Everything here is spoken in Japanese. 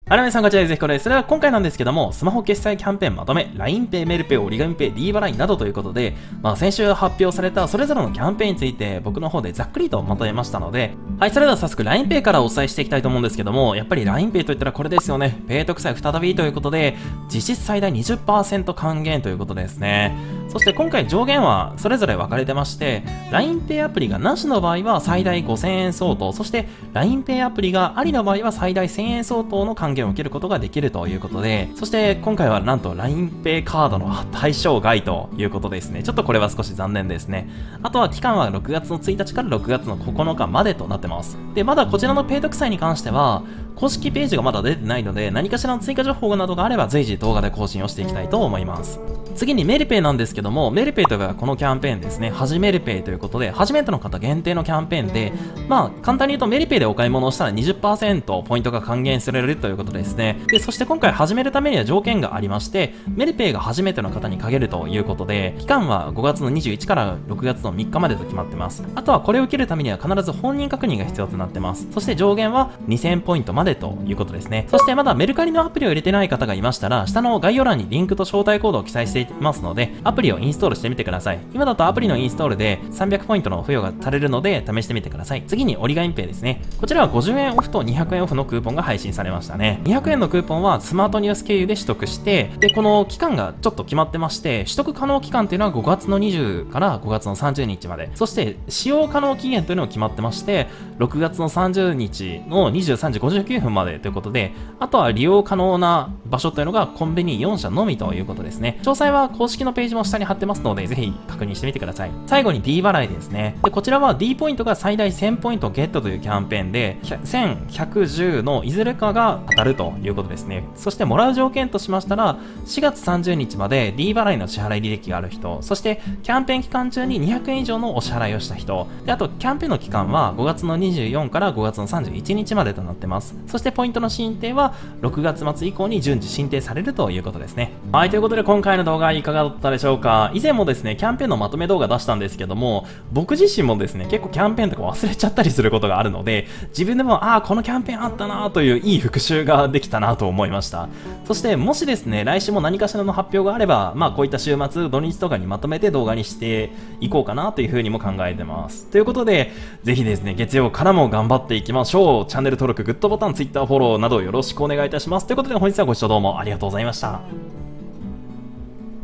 はい、皆さん、こちらです。ぜひこれです。それでは今回なんですけども、スマホ決済キャンペーンまとめ、LINEPay、メルペイ、折り紙ペイ、D 払いなどということで、先週発表されたそれぞれのキャンペーンについて、僕の方でざっくりとまとめましたので、はい、それでは早速 LINEPay からお伝えしていきたいと思うんですけども、やっぱり LINEPay といったらこれですよね。ペイ特裁再びということで、実質最大 20% 還元ということですね。そして今回上限はそれぞれ分かれてまして、LINEPay アプリがなしの場合は最大5000円相当、そして LINEPay アプリがありの場合は最大1000円相当の還元を受けることができるということで、そして今回はなんと LINEPay カードの対象外ということですね。ちょっとこれは少し残念ですね。あとは期間は6月の1日から6月の9日までとなってます。で、まだこちらのペイ特裁に関しては、公式ページがまだ出てないので、何かしらの追加情報などがあれば随時動画で更新をしていきたいと思います。次にメルペイなんですけども、メルペイというのはこのキャンペーンですね、はじめるペイということで、初めての方限定のキャンペーンで、簡単に言うとメルペイでお買い物をしたら 20% ポイントが還元されるということですね。で、そして今回始めるためには条件がありまして、メルペイが初めての方に限るということで、期間は5月の21から6月の3日までと決まってます。あとはこれを受けるためには必ず本人確認が必要となってます。そして上限は2000ポイントまでということですね。そしてまだメルカリのアプリを入れてない方がいましたら、下の概要欄にリンクと招待コードを記載していますので、アプリをインストールしてみてください。今だとアプリのインストールで300ポイントの付与がされるので試してみてください。次に折り紙ペイですね。こちらは50円オフと200円オフのクーポンが配信されましたね。200円のクーポンはスマートニュース経由で取得して、で、この期間がちょっと決まってまして、取得可能期間というのは5月の20から5月の30日まで。そして使用可能期限というのも決まってまして、6月の30日の23時59分までということで、あとは利用可能な場所というのがコンビニ4社のみということですね。詳細は公式のページも下に貼ってますので、ぜひ確認してみてください。最後に D 払いですね。で、こちらは D ポイントが最大1000ポイントゲットというキャンペーンで、1000、110のいずれかが当たるということですね。そしてもらう条件としましたら、4月30日まで D 払いの支払い履歴がある人、そしてキャンペーン期間中に200円以上のお支払いをした人、で、あとキャンペーンの期間は5月の24から5月の31日までとなってます。そしてポイントの申請は6月末以降に順次申請されるということですね。はい、ということで今回の動画いかがだったでしょうか。以前もですね、キャンペーンのまとめ動画出したんですけども、僕自身もですね、結構キャンペーンとか忘れちゃったりすることがあるので、自分でも、このキャンペーンあったなといういい復習ができたなと思いました。そして、もしですね、来週も何かしらの発表があれば、こういった週末、土日とかにまとめて動画にしていこうかなというふうにも考えてます。ということで、ぜひですね、月曜からも頑張っていきましょう。チャンネル登録、グッドボタン、Twitter フォローなどよろしくお願いいたします。ということで、本日はご視聴どうもありがとうございました。